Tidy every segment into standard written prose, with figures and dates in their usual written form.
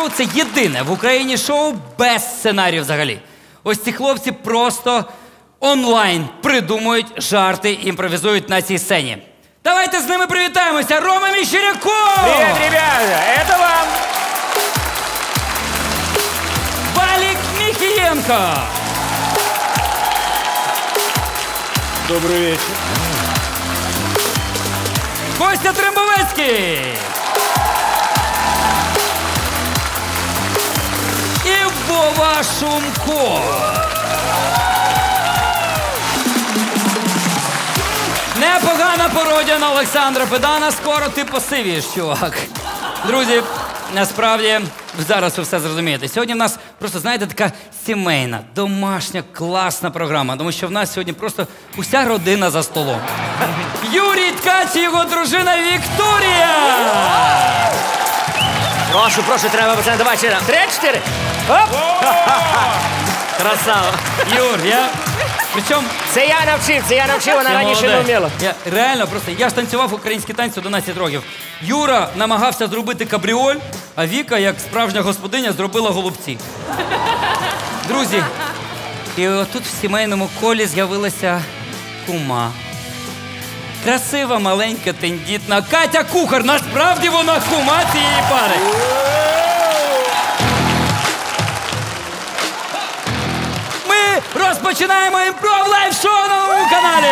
шоу – це єдине в Україні шоу без сценарію взагалі. Ось ці хлопці просто онлайн придумують жарти, імпровізують на цій сцені. Давайте з ними привітаємося! Рома Мещеряков! Привет, ребята! Это вам! Валік Міхієнко! Добрый вечер. Костя Трембовецький! І Вова Шумко! Непогана пародія на Олександра Педана. Скоро ти посивієш, чувак. Друзі, насправді, зараз ви все зрозумієте. Сьогодні в нас просто, знаєте, така сімейна, домашня, класна програма. Тому що в нас сьогодні просто уся родина за столом. Юрій Ткач і його дружина Вікторія! Прошу, треба, пацаны, давай ще раз. 3-4. Оп! Красава. Юр, Причому... Це я навчив, вона раніше не вміла. Реально, просто, я ж танцював українські танці 11 років. Юра намагався зробити кабріоль, а Віка, як справжня господиня, зробила голубці. Друзі, і отут в сімейному колі з'явилася кума. Красива, маленька, тендітна Катя Кухар. Насправді вона кума цієї пари. Ми розпочинаємо імпров лайв-шоу на новому каналі.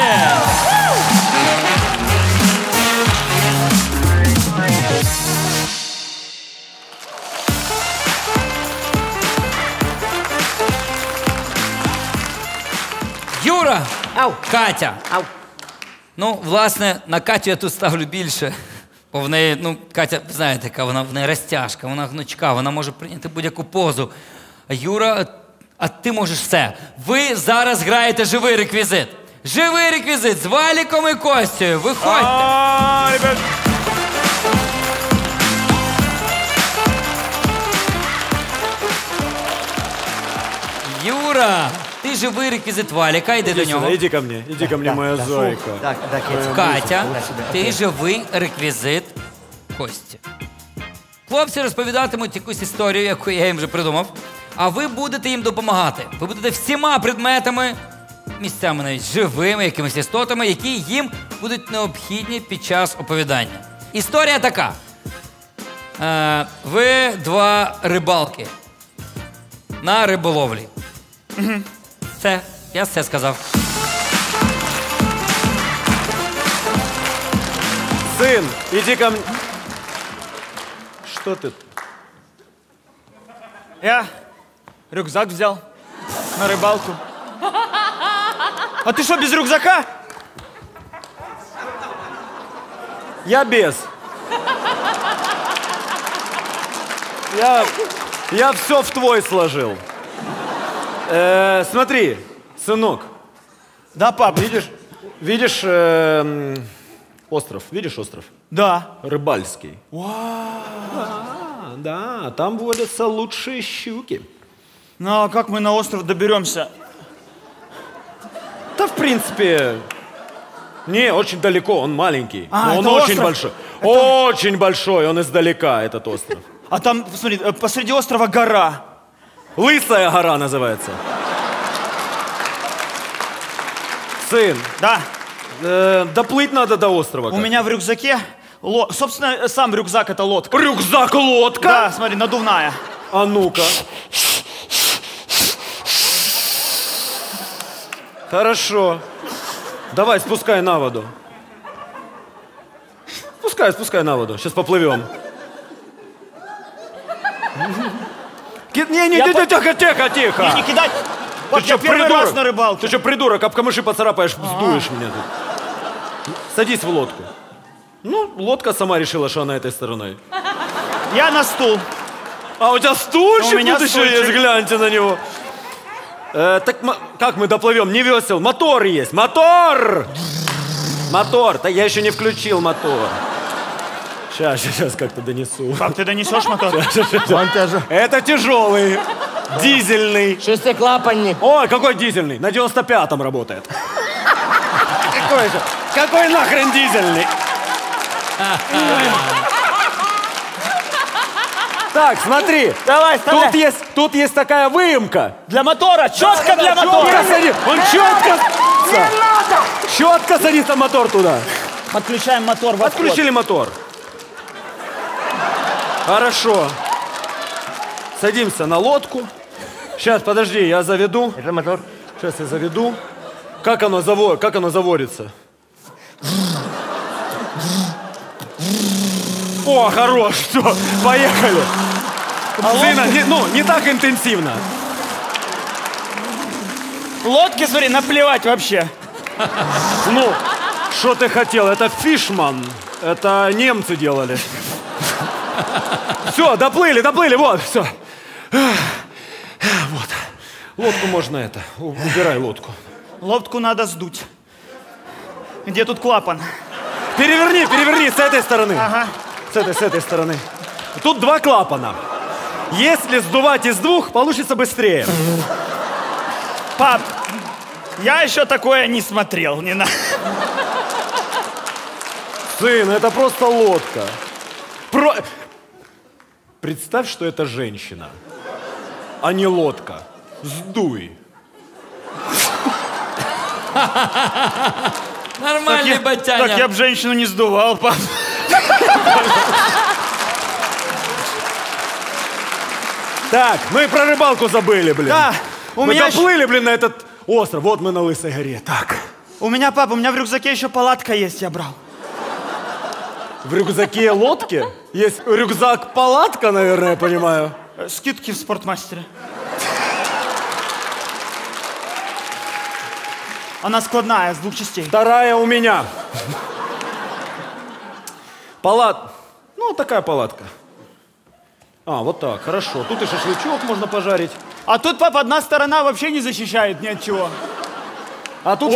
Юра! Ау! Катя! Ау! Ну, власне, на Катю я тут ставлю більше. Бо в неї, Катя, знаєте, яка вона в неї розтяжка, вона гнучка, вона може прийняти будь-яку позу. А Юра, а ти можеш все. Ви зараз граєте живий реквізит. Живий реквізит з Валіком і Костею. Виходьте. Юра, ти живий реквізит Валіка, йди до нього. Иди ко мне, моя зойка. Так, Катя, ти живий реквізит Кості. Хлопці розповідатимуть якусь історію, яку я їм вже придумав, а ви будете їм допомагати. Ви будете всіма предметами, місцями навіть живими, якимись істотами, які їм будуть необхідні під час оповідання. Історія така. Ви два рибалки на риболовлі. Все, я все сказав. Сын, иди ко мне. Что ты? Я рюкзак взял на рыбалку. А ты что, без рюкзака? Я без. Я все в твой сложил. Смотри, сынок. Да, пап. Видишь остров? Видишь остров? Да. Рыбальский. Да, там водятся лучшие щуки. Ну, а как мы на остров доберемся? Да, в принципе, не, очень далеко, он маленький. Но он это очень остров? большой. Очень большой, он издалека, этот остров. А там, посмотри, посреди острова гора. Лысая гора называется. Сын, Да. доплыть надо до острова. У меня в рюкзаке, собственно, сам рюкзак это лодка. Рюкзак-лодка? Да, смотри, надувная. А ну-ка. Хорошо. Давай, спускай на воду. Спускай на воду. Сейчас поплывем. Тихо. Не кидай. Пап, я первый раз на рыбалке. Ты что, придурок, об камыши поцарапаешь, вздуешь меня тут. Садись в лодку. Ну, лодка сама решила, что она этой стороной. Я на стул. А у тебя стульчик У меня тут еще стульчик. есть, гляньте на него. Так как мы доплывем? Не весел. Мотор есть. Мотор! Мотор. Да я еще не включил мотор. Сейчас как-то донесу. Пап, ты донесешь мотор? Это тяжелый. Дизельный. Шестиклапанник. Ой, какой дизельный? На 95-м работает. Какой нахрен дизельный? Так, смотри. Давай, вставляй. Тут есть такая выемка. Для мотора, четко для мотора. Он четко. Не надо! Четко садится мотор туда. Подключаем мотор в отход. Отключили мотор. Хорошо. Садимся на лодку. Сейчас, подожди, я заведу. Это мотор. Сейчас я заведу. Как оно заводится? О, хорош, все, поехали. Сына, не так интенсивно. Лодки, смотри, наплевать вообще. Ну, что ты хотел? Это фишман. Это немцы делали. Все, доплыли, вот, все. Вот. Лодку можно убирай лодку. Лодку надо сдуть. Где тут клапан? Переверни с этой стороны. Ага. С этой стороны. Тут 2 клапана. Если сдувать из 2, получится быстрее. Пап, я еще такое не смотрел. Не надо. Сын, это просто лодка. Представь, что это женщина, а не лодка. Сдуй. Нормальный батяня. Так я б женщину не сдувал, пап. Так, мы про рыбалку забыли, блин. Да, Мы доплыли, блин, на этот остров. Вот мы на Лысой горе. Так. У меня в рюкзаке еще палатка есть, я брал. В рюкзаке лодки? Есть рюкзак-палатка, наверное, я понимаю. Скидки в спортмастере. Она складная, с 2 частей. 2 у меня. Ну, такая палатка. Вот так, хорошо. Тут и шашлычок можно пожарить. А тут, пап, одна сторона вообще не защищает ни от чего. А тут...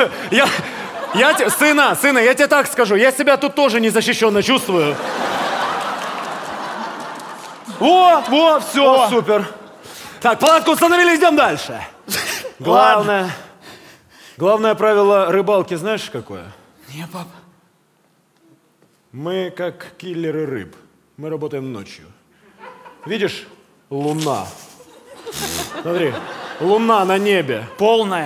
Сына, я тебе так скажу. Я себя тут тоже незащищенно чувствую. Во, все, супер. Так, палатку установили, идем дальше. Главное правило рыбалки знаешь какое? Не, пап. Мы как киллеры рыб. Мы работаем ночью. Видишь? Луна. Смотри, луна на небе. Полная.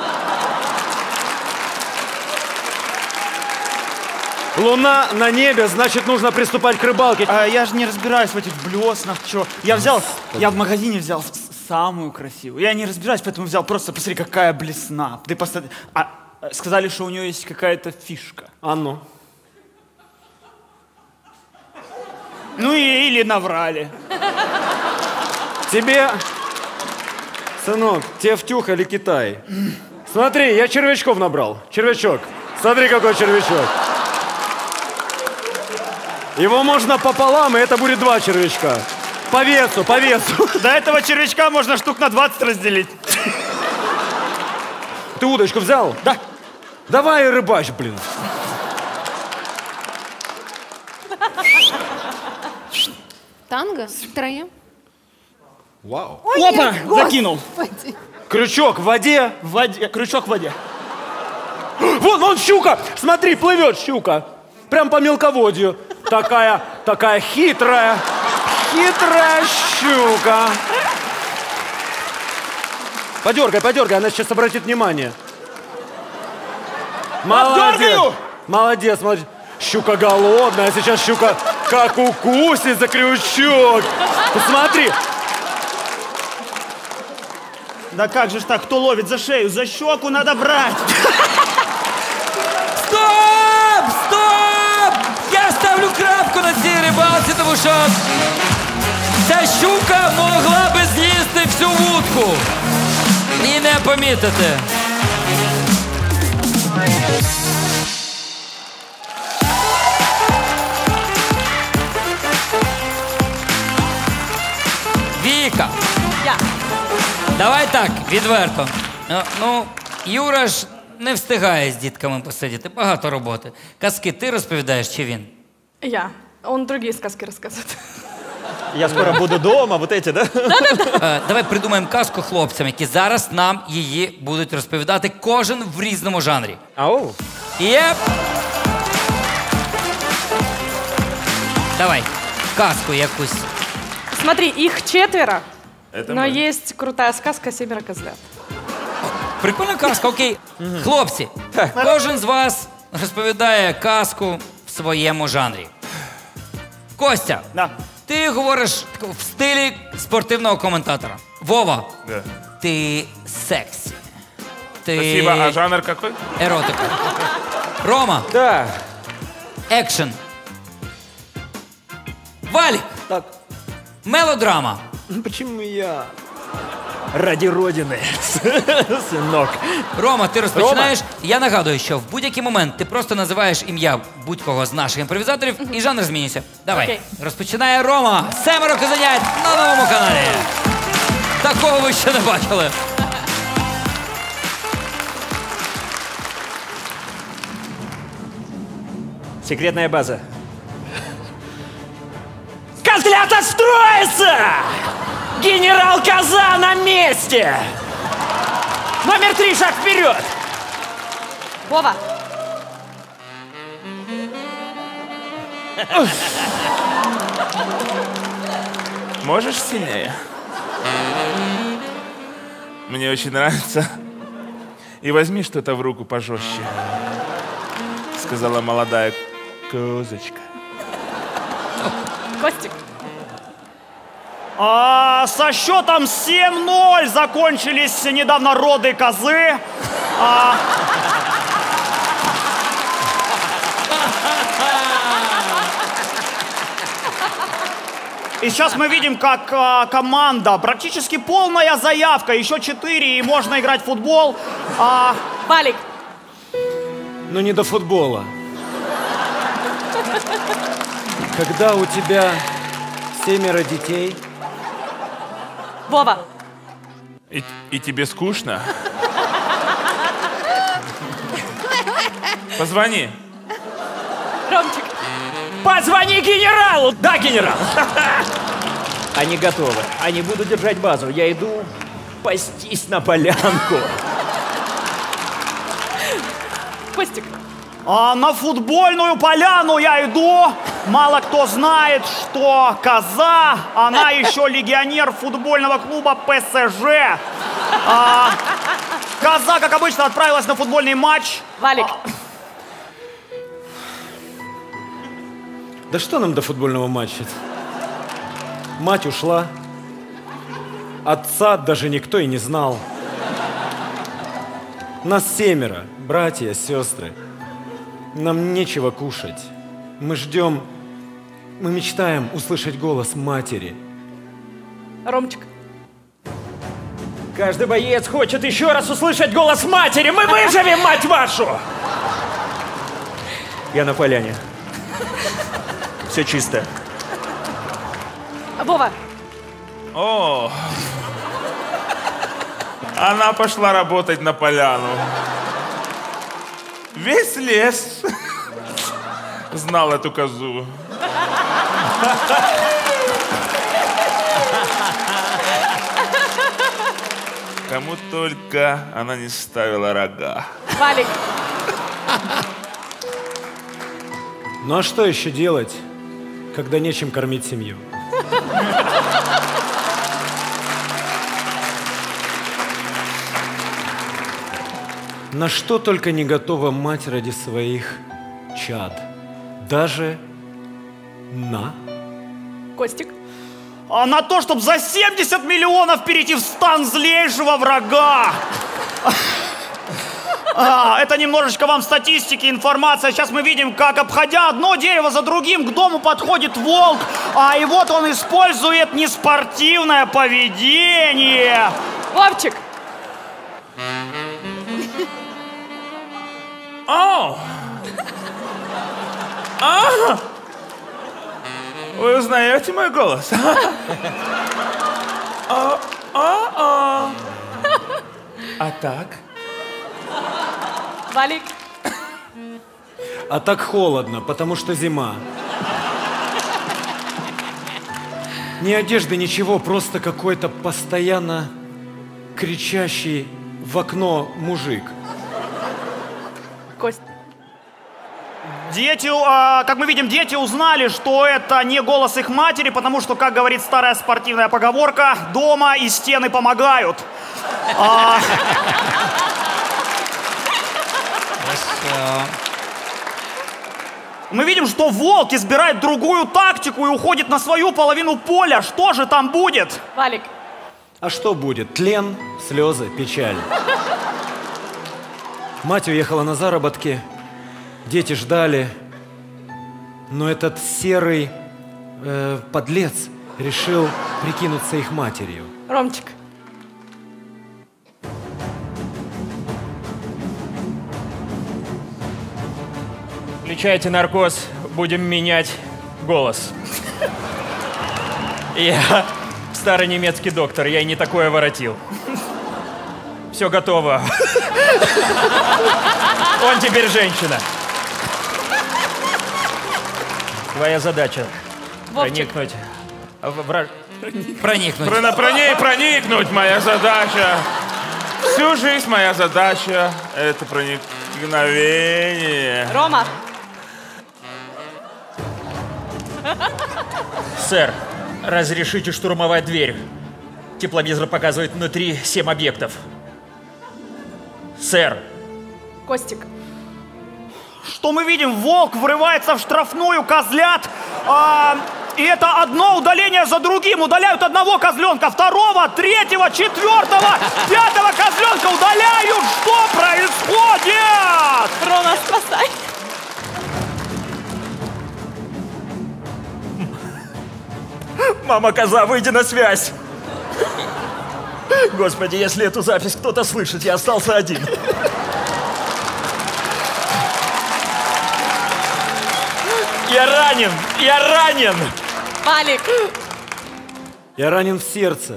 Луна на небе, значит, нужно приступать к рыбалке. Я же не разбираюсь в этих блеснах, чё. Я в магазине взял самую красивую. Я не разбираюсь, поэтому взял просто, посмотри, какая блесна. Ты посмотри. Сказали, что у нее есть какая-то фишка. А ну. Ну или наврали. Тебе, сынок, тебе втюхали Китай. Смотри, я червячков набрал. Червячок. Смотри, какой червячок. Его можно пополам, и это будет 2 червячка. По весу. До этого червячка можно штук на 20 разделить. Ты удочку взял? Да. Давай рыбачь, блин. Танго? Втроем? Вау. Опа, закинул. Крючок в воде. Крючок в воде. Вон щука. Смотри, плывет щука. Прям по мелководью. Такая хитрая щука. Подергай, она сейчас обратит внимание. Молодец. Щука голодная, сейчас щука как укусит за крючок. Посмотри. Да как же ж так, кто ловит за шею? За щеку надо брать. Стоп! Я ставлю крапку на цій рибалці, тому що ця щука могла би з'їсти всю вудку і не помітити. Віка. Давай так, відверто. Ну, Юра ж не встигає з дітками посидіти, багато роботи. Казки ти розповідаєш чи він? Я. Он другие сказки рассказывает. Я скоро буду дома, вот эти, да? Давай придумаємо казку хлопцям, які зараз нам її будуть розповідати, кожен в різному жанрі. Ау. Єп! Давай, казку якусь. Смотри, их 4, Это но мы. есть крутая сказка «Семеро козлят». Прикольна казка, окей. Хлопці, кожен з вас розповідає казку в своєму жанрі. Костя, Да. ти говориш в стилі спортивного коментатора. Вова, Да. ти сексі. Ти Спасибо. А жанр какой? еротика. Рома, Да. екшен. Валік, Так, мелодрама. почему я? Ради Родины, сынок. Рома, ти розпочинаєш. Я нагадую, що в будь-який момент ти просто називаєш ім'я будь-кого з наших імпровізаторів і жанр змінюється. Давай. Окей. Розпочинає Рома. 7 козенят на новому каналі. Такого ви ще не бачили. Секретная база. Козлята строится! Генерал Коза на месте! Номер 3, шаг вперед! Вова, Можешь сильнее? Мне очень нравится. И возьми что-то в руку пожестче, сказала молодая козочка. Костик, Со счетом 7-0 закончились недавно роды козы. И сейчас мы видим, как команда, практически полная заявка, еще 4, и можно играть в футбол. Валик, Но не до футбола. Когда у тебя 7 детей, Вова, И тебе скучно? Позвони. Ромчик, Позвони генералу! Да, генерал! Они готовы. Они будут держать базу. Я иду пастись на полянку. Костик, На футбольную поляну я иду. Мало кто знает, что коза, она еще легионер футбольного клуба ПСЖ. Коза, как обычно, отправилась на футбольный матч. Валик, да что нам до футбольного матча? Мать ушла. Отца даже никто и не знал. Нас 7, братья, сестры. Нам нечего кушать. Мы ждем, мы мечтаем услышать голос матери. Ромчик, Каждый боец хочет еще раз услышать голос матери. Мы выживем, мать вашу! Я на поляне. Все чисто. Вова, О, она пошла работать на поляну. Весь лес знал эту козу. Кому только она не ставила рога. Валик, Ну а что еще делать, когда нечем кормить семью? На что только не готова мать ради своих чад. Даже на... Костик, На то, чтобы за 70 миллионов перейти в стан злейшего врага. Это немножечко вам статистики, информация. Сейчас мы видим, как, обходя одно дерево за другим, к дому подходит волк. И вот он использует неспортивное поведение. Вовчик, О! Вы узнаете мой голос? А так? Валик, А так холодно, потому что зима. Ни одежды, ничего, просто какой-то постоянно кричащий в окно мужик. Кость, Дети, как мы видим, дети узнали, что это не голос их матери, потому что, как говорит старая спортивная поговорка, дома и стены помогают. Мы видим, что волк избирает другую тактику и уходит на свою половину поля. Что же там будет? Валик. А что будет? Тлен, слезы, печаль. Мать уехала на заработки, дети ждали, но этот серый подлец решил прикинуться их матерью. Ромчик. Включайте наркоз, будем менять голос. Я старый немецкий доктор, я и не такое воротил. Все готово. Он теперь женщина. Твоя задача Вовчик. проникнуть Проникнуть. Проникнуть моя задача. Всю жизнь моя задача — это проникновение. Рома. Сэр, разрешите штурмовать дверь. Тепловизор показывает внутри 7 объектов. Сэр. Костик. Что мы видим? Волк врывается в штрафную, козлят. И это одно удаление за другим. Удаляют одного козленка, второго, третьего, четвертого, пятого козленка удаляют. Что происходит? Рома, спасай. Мама коза, выйди на связь. Господи, если эту запись кто-то слышит, я остался один. Я ранен! Я ранен! Валик. Я ранен в сердце.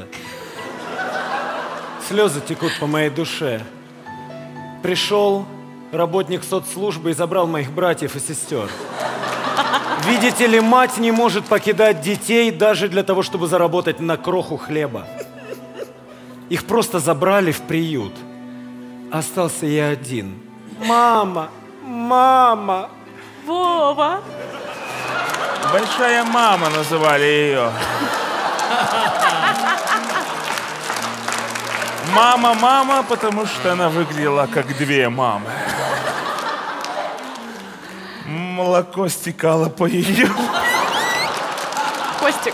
Слезы текут по моей душе. Пришел работник соцслужбы и забрал моих братьев и сестер. Видите ли, мать не может покидать детей даже для того, чтобы заработать на кроху хлеба. Их просто забрали в приют. Остался я один. Мама! Мама! Вова. Большая мама называли ее. Мама, потому что она выглядела как две мамы. Молоко стекало по ее. Костик.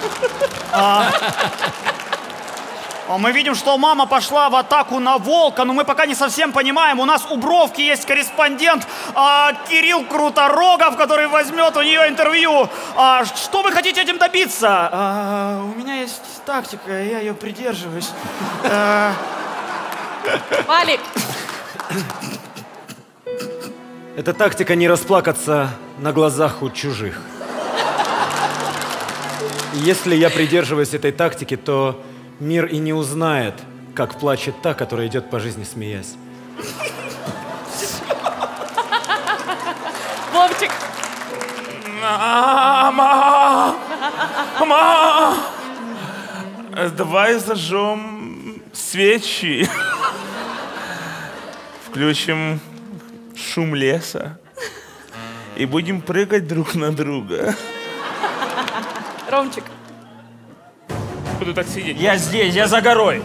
Мы видим, что мама пошла в атаку на волка, но мы пока не совсем понимаем. У нас у Бровки есть корреспондент Кирилл Круторогов, который возьмет у нее интервью. Что вы хотите этим добиться? У меня есть тактика, я ее придерживаюсь. Валик. Это тактика не расплакаться на глазах у чужих. И если я придерживаюсь этой тактики, то мир и не узнает, как плачет та, которая идет по жизни, смеясь. Вовчик. Мама! Давай зажжем свечи. Включим шум леса и будем прыгать друг на друга. Ромчик. Буду так сидеть. Я здесь, я за горой.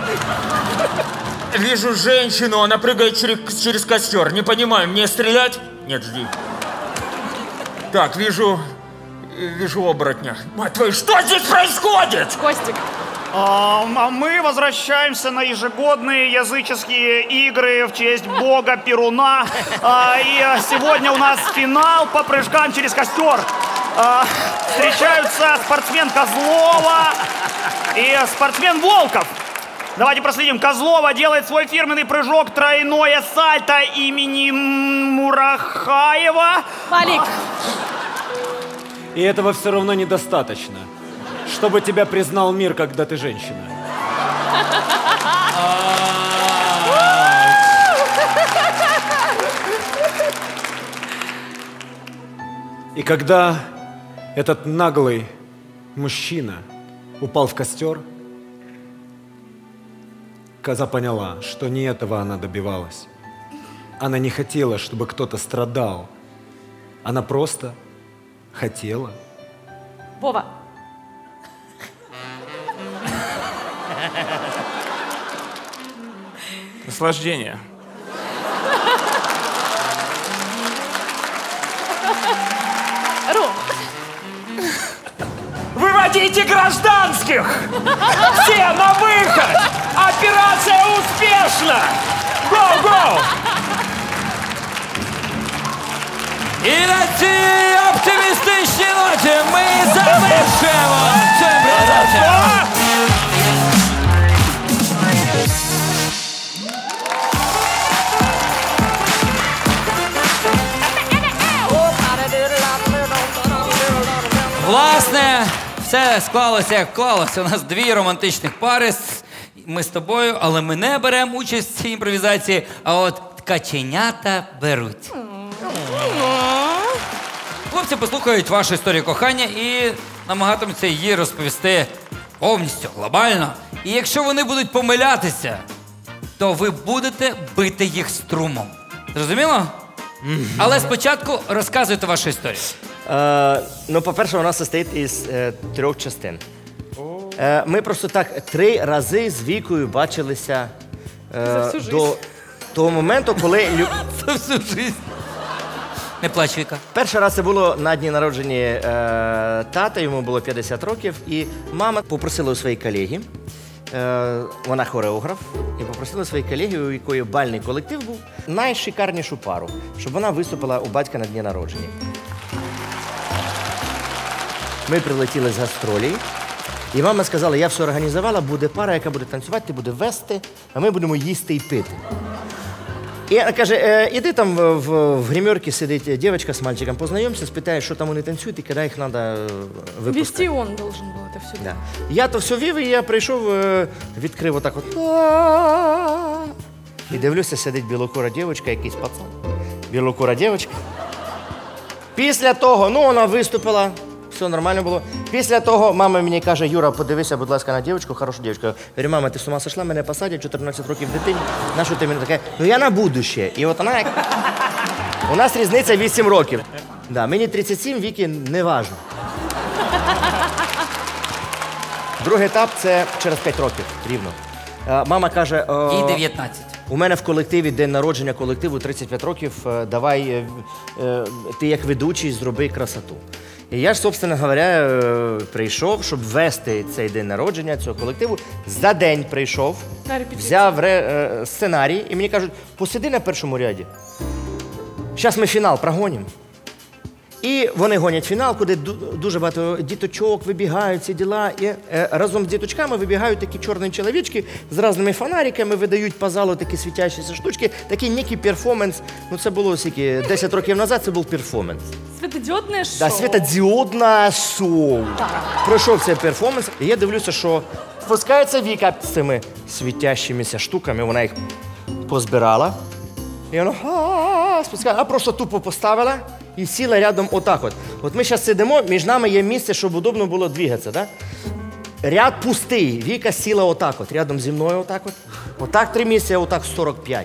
Вижу женщину, она прыгает через костер. Не понимаю, мне стрелять? Нет, жди. Так, вижу оборотня. Мать твою, что здесь происходит? Костик. Мы возвращаемся на ежегодные языческие игры в честь бога Перуна. И сегодня у нас финал по прыжкам через костер. Встречаются спортсмен Козлова и спортсмен Волков. Давайте проследим. Козлова делает свой фирменный прыжок, тройное сальто имени Мурахаева. Валик. И этого все равно недостаточно, чтобы тебя признал мир, когда ты женщина. И когда этот наглый мужчина упал в костер, коза поняла, что не этого она добивалась. Она не хотела, чтобы кто-то страдал Она просто хотела. Вова. Наслаждение. Ром. Выводите гражданских! Все на выход! Операция успешна! Гоу-гоу! І на цій оптимістичній ноті ми завершуємо цю передачу. Власне, все склалося, як вклалося. У нас 2 романтичних пари. Ми з тобою, але ми не беремо участь в цій імпровізації, а от ткаченята беруть. Хлопці послухають вашу історію кохання і намагатимуться її розповісти повністю, глобально. І якщо вони будуть помилятися, то ви будете бити їх струмом. Зрозуміло? Але спочатку розказуйте вашу історію. Ну, по-перше, вона состоїть із 3 частин. Ми просто так 3 рази з Вікою бачилися до того моменту, коли... За всю життя. Не плач, Віка. Перший раз це було на дні народження тата, йому було 50 років, і мама попросила у своєї колеги, вона хореограф, і попросила у своєї колеги, у якої бальний колектив був, найшикарнішу пару, щоб вона виступила у батька на дні народження. Ми прилетіли з гастролей, і мама сказала, я все організувала, буде пара, яка буде танцювати, ти буде вести, а ми будемо їсти і пити. І вона каже, іди там в гримерці сидить дівчинка з мальчиком, познайомся, спитай, що там вони танцюють і коли їх треба випускати. Вести он должен был это все. Да. Я то все вів, і я прийшов, відкрив отак от. І дивлюся, сидить білокура дівчинка, якийсь пацан. Білокура дівчинка. Після того, ну вона виступила, все нормально було. Після того мама мені каже, Юра, подивися, будь ласка, на дівчинку, хорошу дівчинку. Я говорю, мама, ти з ума сошла, мене посадять, 14 років дитині. На що ти мені така? Ну я на будуще. І от вона як... У нас різниця 8 років. Да, мені 37, Віки не важно. Другий етап – це через 5 років, рівно. Мама каже... Їй 19. У мене в колективі день народження колективу 35 років, давай ти як ведучий зроби красоту. І я ж, собственно говоря, прийшов, щоб вести цей день народження цього колективу. За день прийшов, взяв сценарій і мені кажуть, посиди на першому ряді. Зараз ми фінал прогонимо. І вони гонять фінал, куди дуже багато діточок вибігають, ці діла. І разом з діточками вибігають такі чорні чоловічки з різними фонариками, видають по залу такі світящіся штучки, такий некий перформанс. Ну це було скільки, 10 років назад це був перформанс. Светодиодное шоу. Да, світодіодне шоу. Пройшов цей перформанс, і я дивлюся, що спускається Віка з цими світящимися штуками, вона їх позбирала. І вона спускається, а просто тупо поставила і сіла рядом отак от. От ми зараз сидимо, між нами є місце, щоб удобно було двигатися, так? Ряд пустий, Віка сіла отак от, рядом зі мною отак от. Отак 3 місця, отак 45.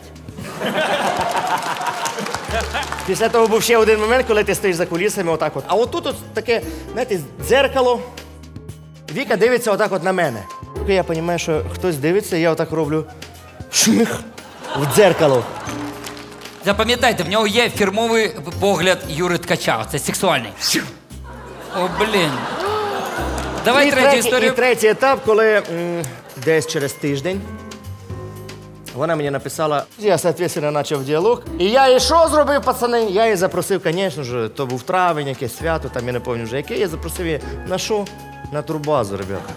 Після того був ще один момент, коли ти стоїш за кулісами отак от. А отут от таке, знаєте, дзеркало. Віка дивиться отак от на мене. Я розумію, що хтось дивиться, я отак роблю шмих в дзеркало. Запам'ятайте, в нього є фірмовий погляд Юри Ткача. Це сексуальний. О, блін. Давай третю історію. І третій етап, коли десь через тиждень вона мені написала, я, соответственно, почав діалог. І я їй що зробив, пацани? Я її запросив, звісно ж, то був травень, якесь свято, там я не пам'ятаю вже яке. Я запросив її на що? На турбазу, ребята.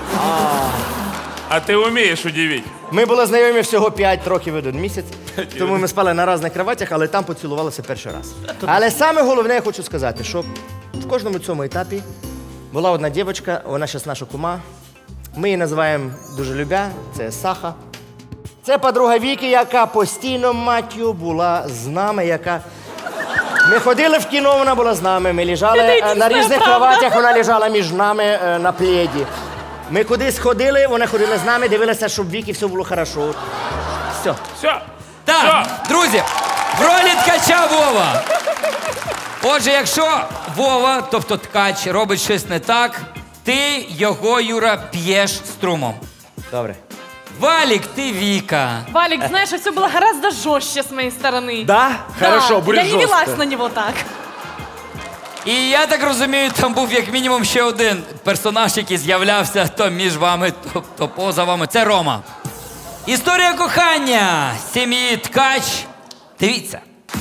А ти вмієш удивити. Ми були знайомі всього 5 років і 1 місяць, тому ми спали на різних кроватях, але там поцілувалися перший раз. Але саме головне я хочу сказати, що в кожному цьому етапі була одна дівчинка, вона зараз наша кума. Ми її називаємо дуже любя, це Саха. Це подруга Віки, яка постійно, матью, була з нами, яка... Ми ходили в кіно, вона була з нами, ми лежали на різних кроватях, вона лежала між нами на пледі. Ми кудись ходили, вона ходила з нами, дивилася, щоб Віки все було хорошо. Все. Все. Так, друзі, в ролі Ткача Вова. Отже, якщо Вова, тобто ткач, робить щось не так, ти його, Юра, п'єш струмом. Добре. Валік, ти Вика. Валик, знаешь, все было гораздо жестче с моей стороны. Да? Хорошо, будет Я не жестко. велась на него так. І я так розумію, там був як мінімум ще один персонаж, який з'являвся то між вами, то поза вами. Це Рома. Історія кохання сім'ї Ткач. Дивіться.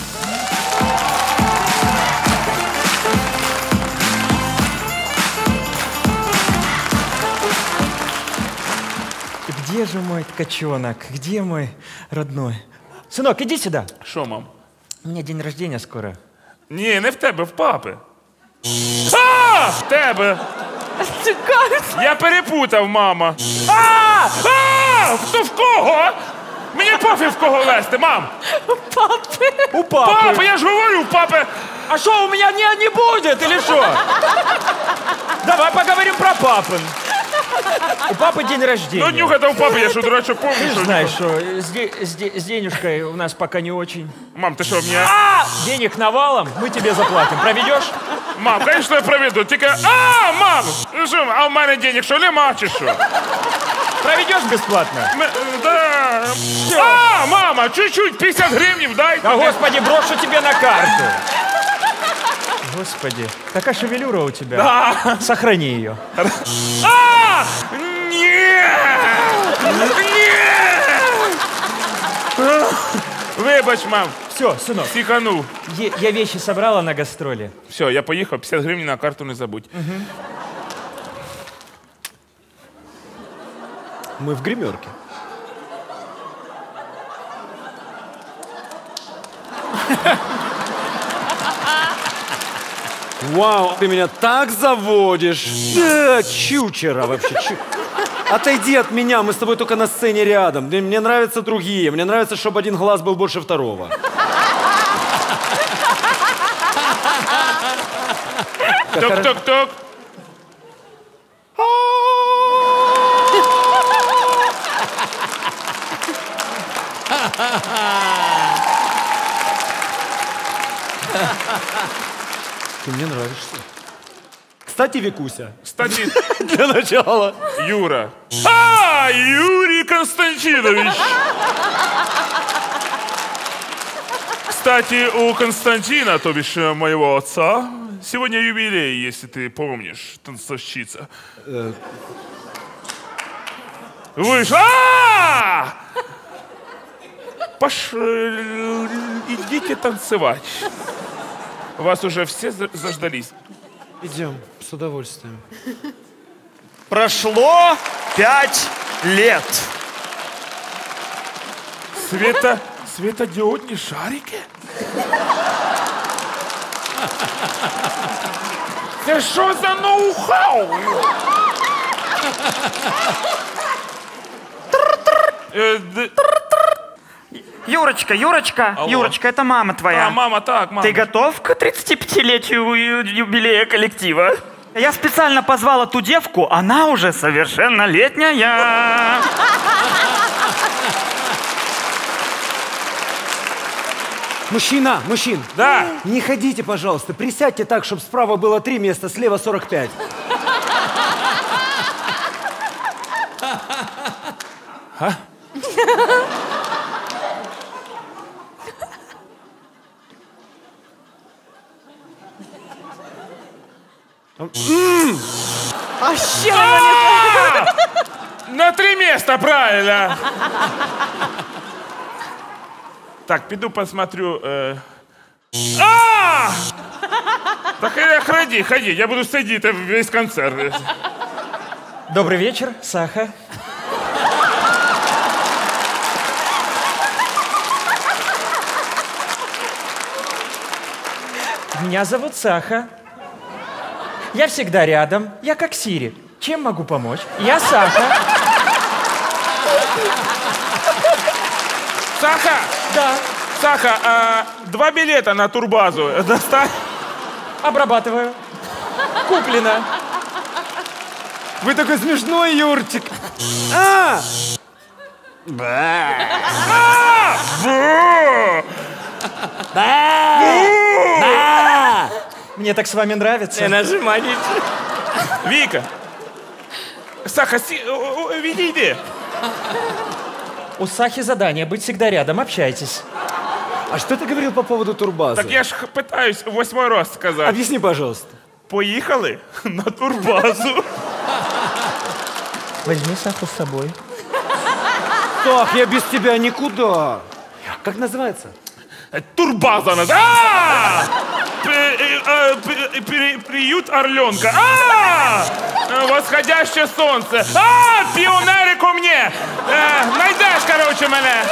Где же мой ткачонок? Где мой родной? Сынок, иди сюда. Що, мам? У меня день рождения скоро. Ні, не в тебе, в папи. А! В тебе! Я перепутав, мама. А! Хто в кого? Мені пофіг в кого вести, мам! У Папа, я ж говорю, в папи! А что, у меня не будет или что? Давай поговорим про папы. У папы день рождения. Ну, нюха-то у папи, я що, дурачок, Ты помню, же що... знаешь, что с денежкой у нас пока не очень. Мам, ти що, мені... Денег навалом, мы тебе заплатим. Проведешь? Мам, конечно, я проведу, тільки... Мам! Що, а в мене денег що, нема чи що? Проведешь бесплатно? Да. Мама, чуть-чуть, 50 гривнів дай. Да, господи, брошу тебе на карту. Господи, такая шевелюра у тебя. Да. Сохрани ее. Вибач, мам, Все, сынок, сіканув. я вещи собрала на гастроли. Все, я поїхав, 50 гривень на карту не забудь. Мы в гримерке. Вау, ты меня так заводишь. Да, чучера вообще. Отойди от меня, мы с тобой только на сцене рядом. Мне нравятся другие. Мне нравится, чтобы один глаз был больше второго. Ток-ток-ток. Ты мне нравишься. Кстати, Викуся, Кстати, для начала. Юра. Юрий Константинович. Кстати, у Константина, то бишь моего отца, сегодня юбилей, если ты помнишь, танцовщица. Вы ж... Идите танцевать. Вас уже все заждались. Идем, с удовольствием. Прошло 5 лет. Светодиодные шарики? Це що за ноу-хау? Юрочка, Алло. Юрочка, это мама твоя. Мама, так, мама. Ты готов к 35-летию юбилея коллектива? Я специально позвала ту девку, она уже совершеннолетняя. Мужчин, Да. не ходите, пожалуйста. Присядьте так, чтобы справа было 3 места, слева 45. Вообще На 3 места, правильно. Так, піду посмотрю. Так ходи, я буду сидіти весь концерт. Добрый вечер, Саха. Меня зовут Саха. Я всегда рядом. Я как Сири. Чем могу помочь? Я Саха. Саха! Да. Саха, 2 билета на турбазу. Достань. Обрабатываю. Куплено. Вы такой смешной, Юрчик. Бу! Мне так с вами нравится. нажимай нічого. Віка. Саха, відійди. У Сахи задание быть всегда рядом, общайтесь. А что ты говорил по поводу турбазы? Так я ж питаюсь 8-й раз сказати. Объясни, пожалуйста. Поїхали на турбазу. Возьми Саху с собой. Так, я без тебя никуда. Как называется? Турбаза назад. Приют Орленка. Восходяще сонце. Піонери ко мне. Найдеш, короче, мене.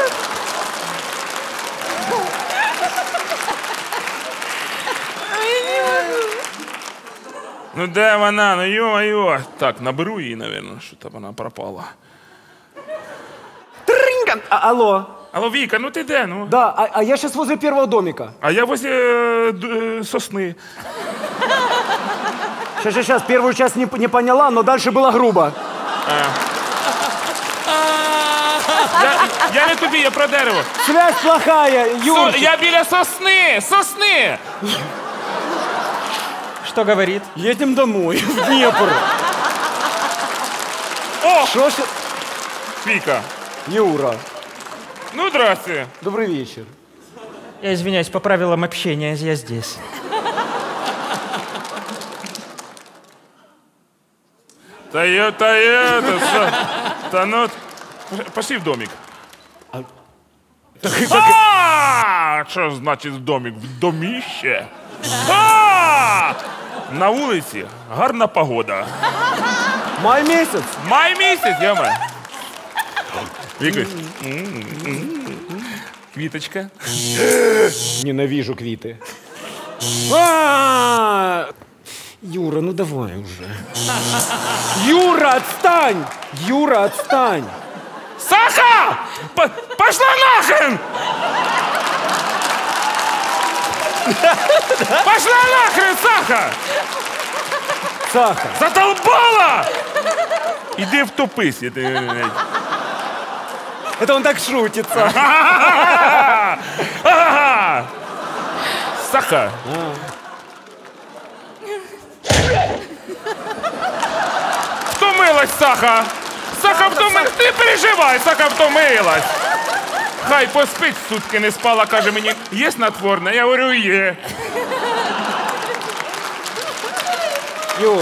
Ну де вона? Ну йо-йо. Так, наберу її, напевно, що там вона пропала. Тринга! Алло. Алло, Віка, ну ти де? Ну? Да, а я сейчас возле первого домика. А я возле сосни. Сейчас, первую часть не поняла, но дальше было грубо. Я не тобі, я про дерево. Связь плохая, Юрчик. Я біля сосни! Сосни! Что говорит? Едем домой, в Днепр. О! Что ж... Віка. Юра, Ну, здрасте. добрый вечер. Я извиняюсь, по правилам общения я здесь. Та ну, пошли в домик. Що значить в домик? В доміще. На вулиці гарна погода. Май месяц. Май місяць, яма. Вікусь. Квіточка. Ненавижу квиты. Юра, ну давай уже. Юра, отстань! Юра, отстань! Саха! Пошла нахрен! Пошла нахрен, Саха! Саха! Задолбала! Иди втопись. Это он так шутится. Саха! Втомилась, Саха! Саха втомилась! Не переживай, Саха втомилась! Хай поспить, сутки не спала, каже мені, є снотворне? Я говорю, є. Юр,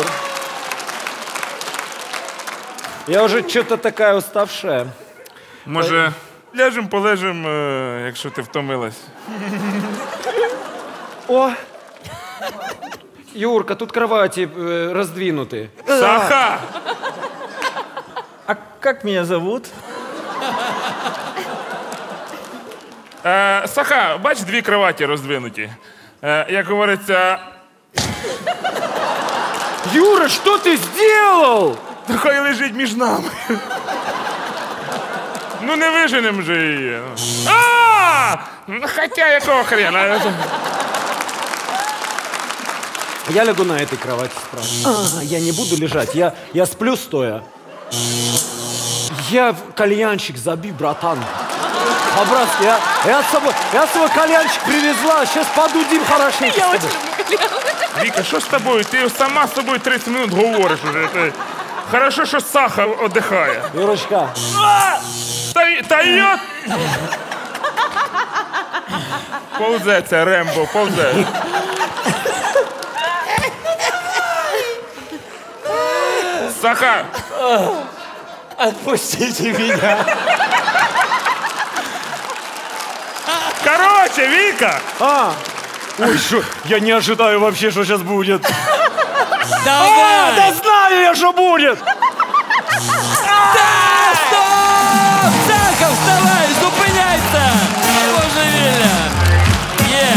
я уже что-то такая уставшая. Може, ляжем, полежем, якщо ти втомилась. О! Юрка, тут кровати раздвинуты. Саха! А как меня зовут? Саха, бач, 2 кроваті роздвинуті. Як говориться, Юра, что ты сделал? хай лежить між нами. Ну не виженем же її. Хоча якого хрена? Я лягу на этой кровати справа. Я не буду лежать, я сплю стоя. Я кальянчик забил, братан. По-братски, я с собой кальянчик привезла, сейчас подудим хорошенько. Я очень люблю кальян. Віка, що з тобою? Ти сама з собою 30 минут говориш уже. Хорошо, що Саха віддихає. Юрочка. Та йо... Повзе це, Рембо, повзе. Саха! Отпустите меня. Короче, Вика! Ой, что? Я не ожидаю вообще, что сейчас будет. Давай! Да знаю я, что будет! Да, стоп! Саха, вставай, зупиняйся! Божевілля! Є!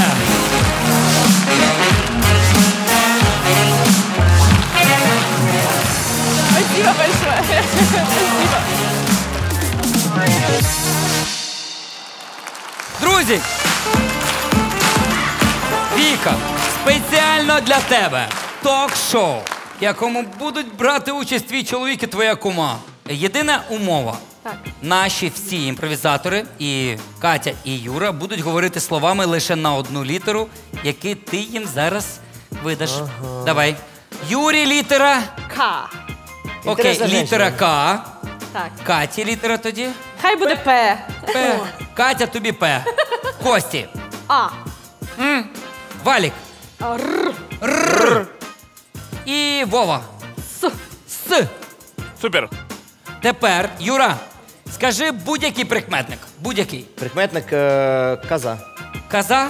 Спасибо большое. Спасибо. Друзі! Віка, спеціально для тебе ток-шоу, в якому будуть брати участь твій чоловік і твоя кума. Єдина умова. Так. Наші всі імпровізатори, і Катя, і Юра, будуть говорити словами лише на одну літеру, які ти їм зараз Видаш. Давай. Юрі літера. К. Окей, Інтересна літера женщина. К. Так. Каті літера тоді. Хай буде П. П. Катя, тобі П. Кості. А. Валік. Р. І Вова. С. С. Супер. Тепер, Юра, скажи будь-який прикметник. Будь-який. Прикметник коза. Коза.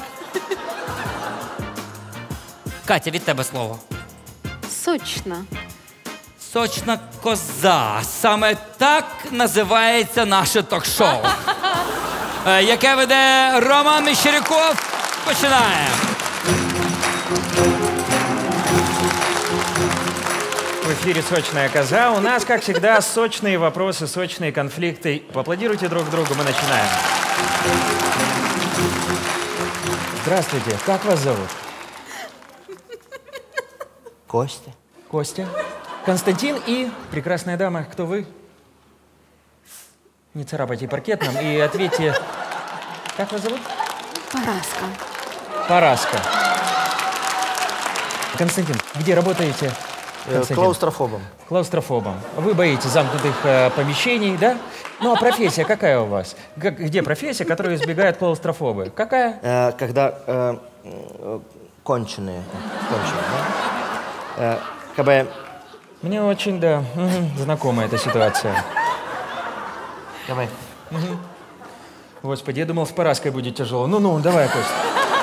Катя, від тебе слово. Сочно. Сочна коза. Саме так називається наше ток-шоу, яке веде Роман Мещеряков. Починаємо. В эфире «Сочная коза». У нас, как всегда, сочные вопросы, сочные конфликты. Поаплодируйте друг другу, мы начинаем. Здравствуйте, как вас зовут? Костя. Костя. Константин и прекрасная дама. Кто вы? Не царапайте паркет нам и ответьте. Как вас зовут? Параска. Параска. Константин, где работаете? Константин? Клаустрофобом. Клаустрофобом. Вы боитесь замкнутых помещений, да? Ну а профессия какая у вас? Где профессия, которую избегают клаустрофобы? Какая? Когда конченые. Да? Как бы... Мне очень, да, знакома эта ситуация. Давай. Господи, я думал, с Параской будет тяжело. Ну-ну, давай, Кость.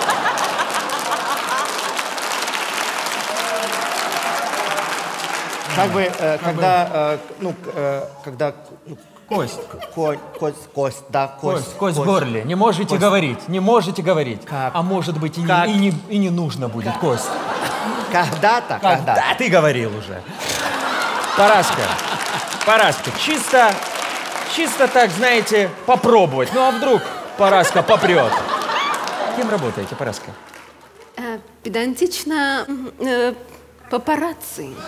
Как бы, когда... Кость. Кость, да, кость. Кость в горле. Не можете говорить, не можете говорить. Как? А может быть, Как? и не нужно будет, Кость. Когда-то, когда. Да, ты говорил уже. Параска, чисто так, знаете, попробовать. Ну а вдруг Параска попрет? Кем работаете, Параска? Педантично. Папарацци.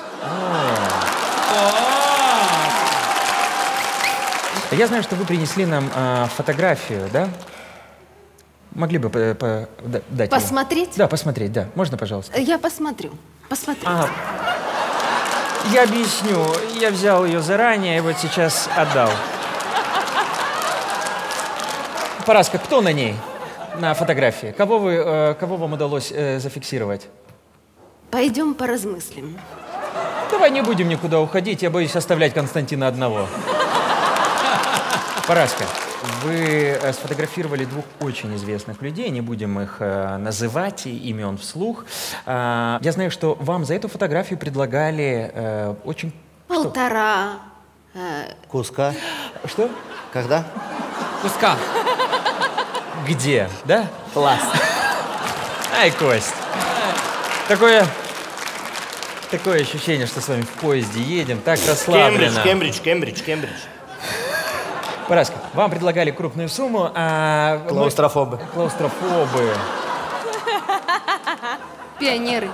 Я знаю, что вы принесли нам фотографию, да? Могли бы дать ее? Посмотреть? Да, посмотреть, да. Можно, пожалуйста? Я посмотрю. Посмотрю. Я объясню. Я взял ее заранее и вот сейчас отдал. Параска, кто на ней? На фотографии? Кого вам удалось зафиксировать? Пойдем поразмыслим. Давай не будем никуда уходить. Я боюсь оставлять Константина одного. Параска, вы сфотографировали двух очень известных людей. Не будем их называть имен вслух. Я знаю, что вам за эту фотографию предлагали очень... Полтора. Куска. Что? Когда? Куска. Где? Да? Класс. Ай, Кость. Такое ощущение, что с вами в поезде едем, так расслабленно. Кембридж. Параска, вам предлагали крупную сумму, а... Клаустрофобы. Клаустрофобы. Пионеры.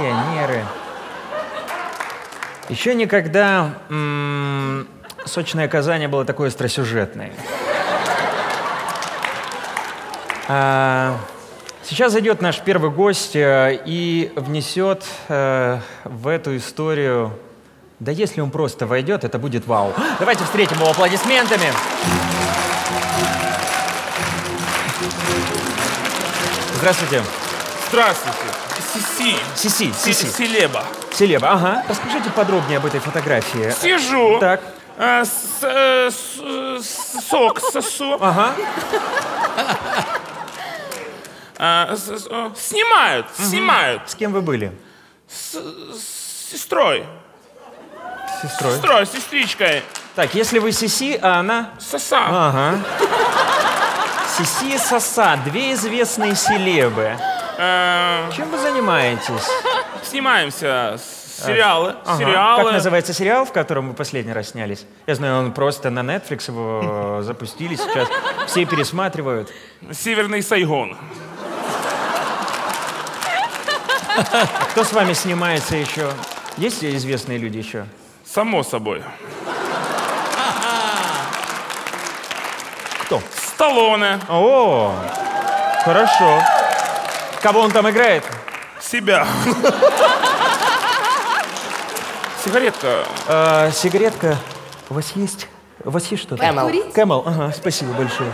Еще никогда «Сочная коза» не была такой остросюжетной. Сейчас зайдет наш первый гость и внесет в эту историю... Да если он просто войдет, это будет вау. Давайте встретим его аплодисментами. Здравствуйте. Здравствуйте. Сиси. Сиси. Селеба. Селеба, ага. Расскажите подробнее об этой фотографии. Сижу. Так. Сок сосу. Ага. Снимают. С кем вы были? С сестрой. Сестрой. Сестричкой. Так, если вы Сиси, а она... Соса. Ага. Сиси и Соса, две известные селебы. Чем вы занимаетесь? Снимаемся. Сериалы. Ага. Сериалы. Как называется сериал, в котором вы последний раз снялись? Я знаю, он просто на Netflix его запустили сейчас. Все пересматривают. Северный Сайгон. Кто с вами снимается еще? Есть известные люди еще? Само собой. Кто? Сталлоне. О, хорошо. Кого он там играет? Себя. Сигаретка. Сигаретка. У вас есть? У вас есть что-то? Курить? Кэмэл, ага, спасибо большое.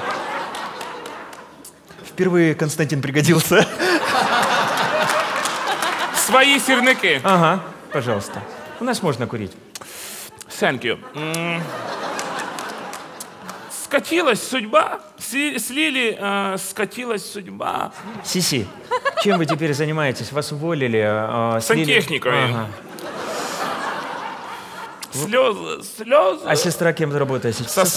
Впервые Константин пригодился. Свои сирники. Ага, пожалуйста. У нас можно курить. Thank you. Скатилась судьба. Слили, скатилась судьба. Сиси, чем вы теперь занимаетесь? Вас уволили? Сантехникой. Ага. Слезы. А сестра кем работает?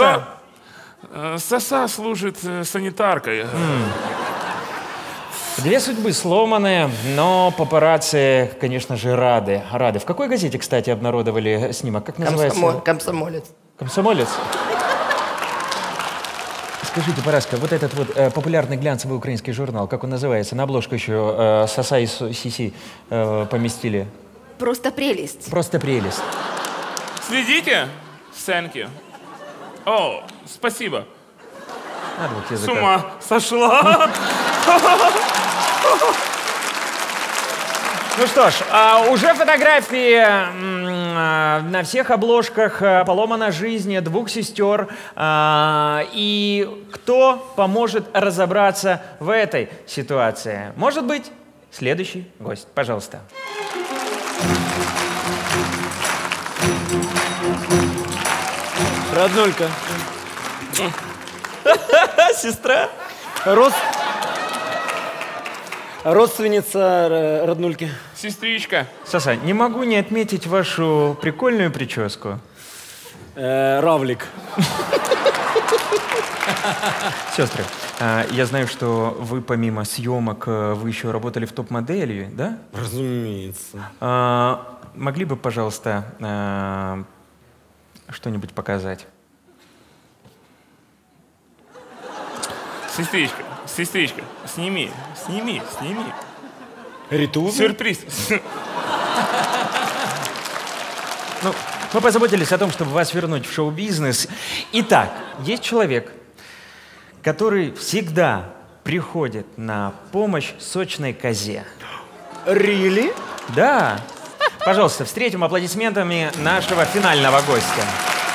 Соса служит санитаркой. Две судьбы сломаны, но папарацци, конечно же, рады. В какой газете, кстати, обнародовали снимок? Как называется? Комсомолец. Комсомолец? Скажите, Параска, вот этот вот популярный глянцевый украинский журнал, как он называется? На обложку еще Соса и Сиси поместили. Просто прелесть. Просто прелесть. Следите? Thank you. О, спасибо. Надо вот С языка. ума сошла. Ну что ж, уже фотографии на всех обложках. Поломана жизнь двух сестер. И кто поможет разобраться в этой ситуации? Может быть, следующий гость. Пожалуйста. Роднулька. Сестра? Родственница Роднульки. Сестричка. Саса, не могу не отметить вашу прикольную прическу. Равлик. Сестры, я знаю, что вы помимо съемок, вы еще работали в топ-модели, да? Разумеется. Могли бы, пожалуйста, что-нибудь показать? Сестричка, сними. Риту? Сюрприз. Ну, мы позаботились о том, чтобы вас вернуть в шоу-бизнес. Итак, есть человек, который всегда приходит на помощь сочной козе. Really? Да. Пожалуйста, встретим аплодисментами нашего финального гостя.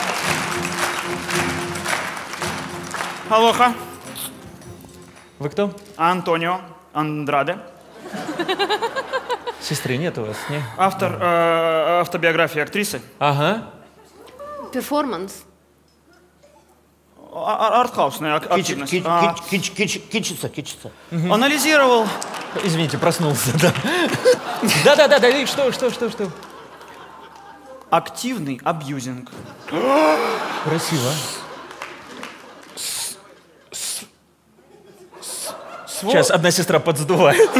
Алоха. Вы кто? Антонио Андраде. Сестры нет у вас, не? Автор автобиографии актрисы. Ага. Перформанс. Артхаусная активность. Кичится. Анализировал. Извините, проснулся, да. Да, и что? Активный абьюзинг. Красиво. Сейчас одна сестра подсдувает.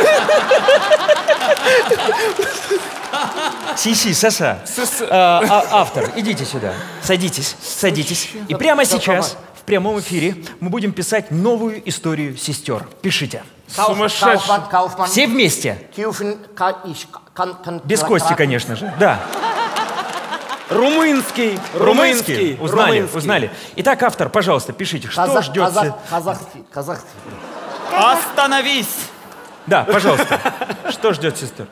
Сиси, Соса. Автор, идите сюда. Садитесь. И прямо сейчас, в прямом эфире, мы будем писать новую историю сестер. Пишите. Сумасшедший. Все вместе. Без Кости, конечно же. Да. Румынский. Узнали. Итак, автор, пожалуйста, пишите, что ждет... Казахский. Остановись! Да, пожалуйста. Что ждет сестер?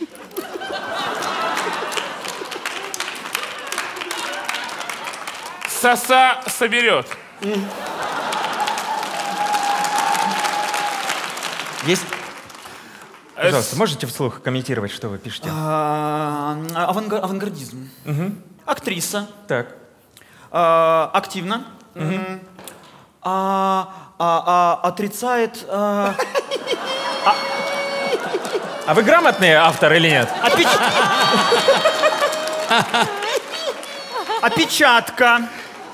Соса соберет. Есть? Пожалуйста, можете вслух комментировать, что вы пишете? Авангардизм. Актриса. Так. Активно. Отрицает... А вы грамотный автор или нет? Опечатка.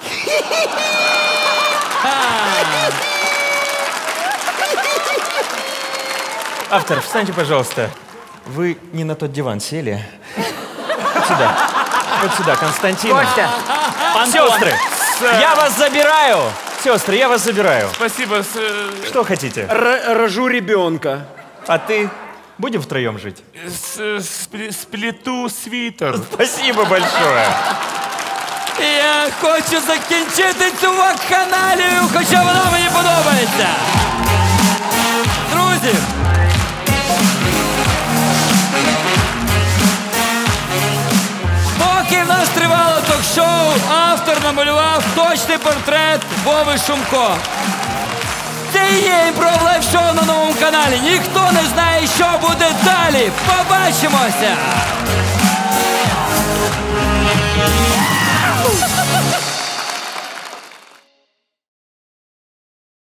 Автор, встаньте, пожалуйста. Вы не на тот диван сели. Вот сюда, Константин. Костя! Сестры, я вас забираю. Сестры, я вас забираю. Спасибо. Что хотите? Рожу ребенка. А ты? Будем втроем жить? Сплету свитер. Спасибо большое. Я хочу закінчити цю вакханалію, хоча вона мені подобається. Друзі, шоу автор намалював точний портрет Вови Шумко. Це і є імпров лайв-шоу на новому каналі. Ніхто не знає, що буде далі. Побачимося!